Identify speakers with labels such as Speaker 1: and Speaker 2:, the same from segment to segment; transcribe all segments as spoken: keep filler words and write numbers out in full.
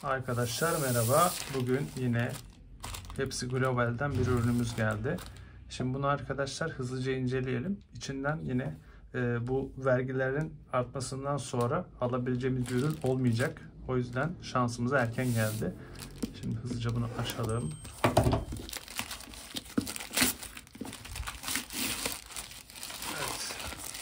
Speaker 1: Arkadaşlar merhaba. Bugün yine Hepsi Global'den bir ürünümüz geldi. Şimdi bunu arkadaşlar hızlıca inceleyelim. İçinden yine e, bu vergilerin artmasından sonra alabileceğimiz bir ürün olmayacak. O yüzden şansımıza erken geldi. Şimdi hızlıca bunu açalım. Evet.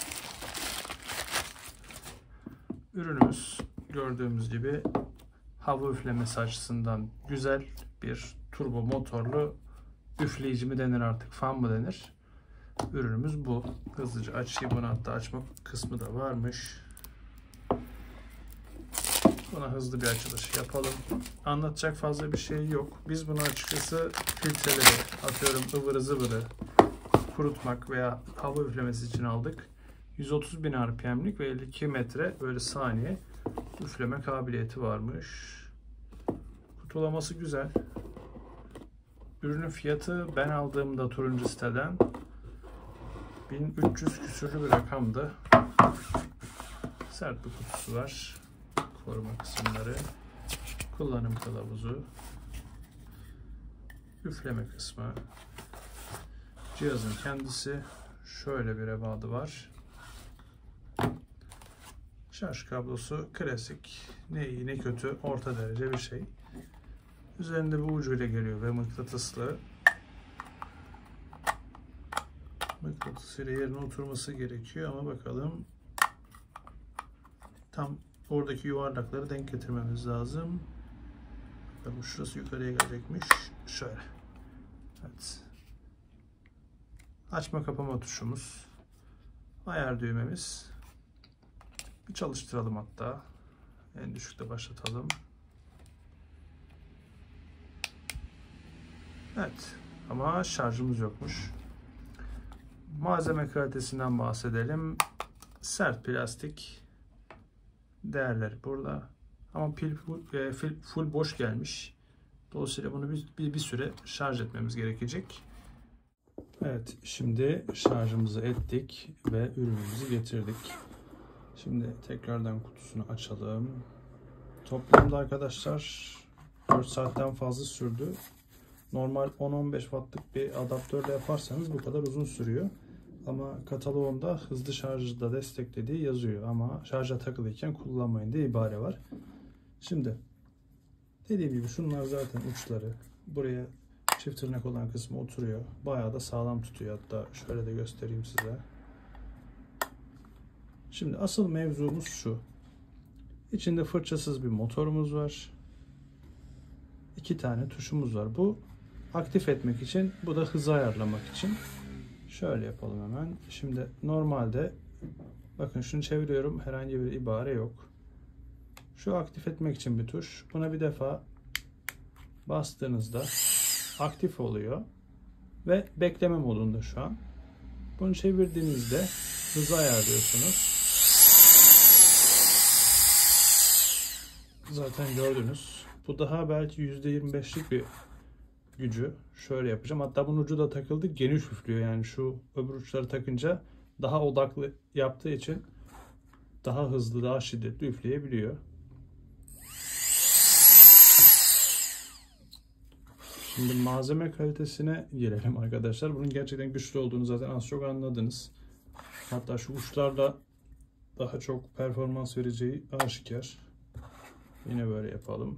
Speaker 1: Ürünümüz gördüğümüz gibi hava üflemesi açısından güzel bir turbo motorlu üfleyici mi denir artık, fan mı denir? Ürünümüz bu. Hızlıca açayım bunu, hatta açma kısmı da varmış. Buna hızlı bir açılış yapalım. Anlatacak fazla bir şey yok. Biz bunu açıkçası filtreleri, atıyorum ıvırı zıvırı kurutmak veya hava üflemesi için aldık. yüz otuz bin R P M'lik ve elli iki metre böyle saniye üfleme kabiliyeti varmış. Kutulaması güzel. Ürünün fiyatı ben aldığımda turuncu siteden bin üç yüz küsürlü bir rakamdı. Sert bir kutusu var. Koruma kısımları, kullanım kılavuzu, üfleme kısmı, cihazın kendisi, şöyle bir ebadı var. Şarj kablosu klasik, ne iyi ne kötü, orta derece bir şey. Üzerinde bir ucuyla geliyor ve mıknatıslı. Mıknatısıyla yerine oturması gerekiyor ama bakalım. Tam oradaki yuvarlakları denk getirmemiz lazım. Bakalım, şurası yukarıya gelecekmiş. Şöyle. Evet. Açma kapama tuşumuz. Ayar düğmemiz. Bir çalıştıralım hatta. En düşükte başlatalım. Evet. Ama şarjımız yokmuş. Malzeme kalitesinden bahsedelim. Sert plastik. Değerleri burada. Ama pil full, full boş gelmiş. Dolayısıyla bunu bir, bir, bir süre şarj etmemiz gerekecek. Evet, şimdi şarjımızı ettik ve ürünümüzü getirdik. Şimdi tekrardan kutusunu açalım. Toplamda arkadaşlar dört saatten fazla sürdü. Normal on on beş wattlık bir adaptörle yaparsanız bu kadar uzun sürüyor. Ama kataloğunda hızlı şarjı da desteklediği yazıyor. Ama şarja takılıyken kullanmayın diye ibare var. Şimdi dediğim gibi şunlar zaten uçları. Buraya çift tırnak olan kısmı oturuyor. Bayağı da sağlam tutuyor. Hatta şöyle de göstereyim size. Şimdi asıl mevzumuz şu. İçinde fırçasız bir motorumuz var. İki tane tuşumuz var. Bu aktif etmek için, bu da hızı ayarlamak için. Şöyle yapalım hemen. Şimdi normalde bakın şunu çeviriyorum. Herhangi bir ibare yok. Şu aktif etmek için bir tuş. Buna bir defa bastığınızda aktif oluyor. Ve bekleme modunda şu an. Bunu çevirdiğinizde hızı ayarlıyorsunuz. Zaten gördünüz. Bu daha belki yüzde yirmi beşlik bir gücü. Şöyle yapacağım. Hatta bunun ucu da takıldı. Geniş üflüyor. Yani şu öbür uçları takınca daha odaklı yaptığı için daha hızlı, daha şiddetli üfleyebiliyor. Şimdi malzeme kalitesine gelelim arkadaşlar. Bunun gerçekten güçlü olduğunu zaten az çok anladınız. Hatta şu uçlarla daha çok performans vereceği aşikar. Yine böyle yapalım.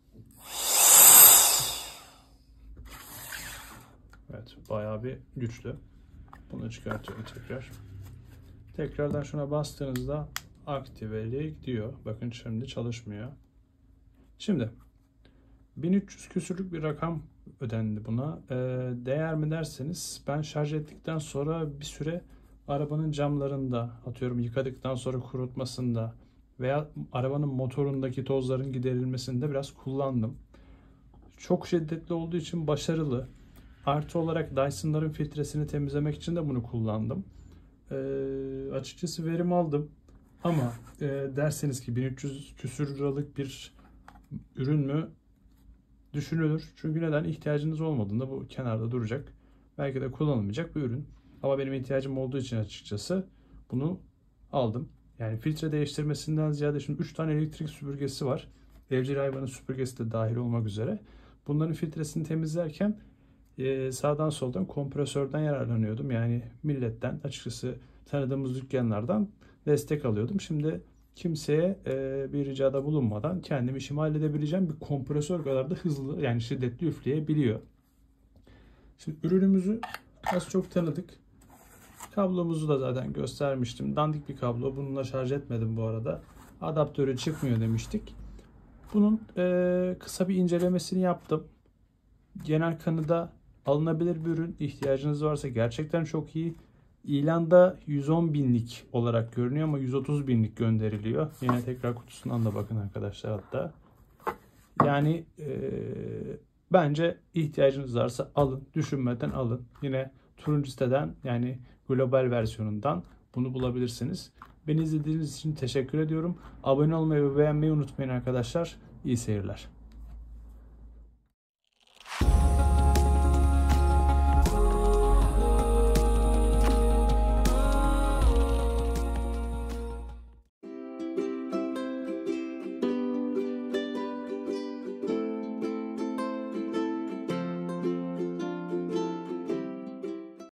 Speaker 1: Evet, bayağı bir güçlü. Bunu çıkartıyorum tekrar. Tekrardan şuna bastığınızda aktivelik diyor. Bakın şimdi çalışmıyor. Şimdi bin üç yüz küsürlük bir rakam ödendi buna. Ee, değer mi derseniz, ben şarj ettikten sonra bir süre arabanın camlarında, atıyorum yıkadıktan sonra kurutmasında veya arabanın motorundaki tozların giderilmesinde biraz kullandım. Çok şiddetli olduğu için başarılı. Artı olarak Dyson'ların filtresini temizlemek için de bunu kullandım. Ee, açıkçası verim aldım. Ama e, derseniz ki bin üç yüz küsür liralık bir ürün mü? Düşünülür. Çünkü neden? İhtiyacınız olmadığında bu kenarda duracak. Belki de kullanılmayacak bir ürün. Ama benim ihtiyacım olduğu için açıkçası bunu aldım. Yani filtre değiştirmesinden ziyade şimdi üç tane elektrik süpürgesi var. evcil hayvanın süpürgesi de dahil olmak üzere. Bunların filtresini temizlerken e, sağdan soldan kompresörden yararlanıyordum. Yani milletten, açıkçası tanıdığımız dükkanlardan destek alıyordum. Şimdi kimseye e, bir ricada bulunmadan kendim işimi halledebileceğim bir kompresör kadar da hızlı, yani şiddetli üfleyebiliyor. Şimdi ürünümüzü az çok tanıdık. Kablomuzu da zaten göstermiştim. Dandik bir kablo. Bununla şarj etmedim bu arada. Adaptörü çıkmıyor demiştik. Bunun e, kısa bir incelemesini yaptım. Genel kanıda alınabilir bir ürün. İhtiyacınız varsa gerçekten çok iyi. İlanda yüz on binlik olarak görünüyor ama yüz otuz binlik gönderiliyor. Yine tekrar kutusundan da bakın arkadaşlar hatta. Yani e, bence ihtiyacınız varsa alın. Düşünmeden alın. Yine turuncu siteden, yani global versiyonundan bunu bulabilirsiniz. Beni izlediğiniz için teşekkür ediyorum. Abone olmayı ve beğenmeyi unutmayın arkadaşlar. İyi seyirler.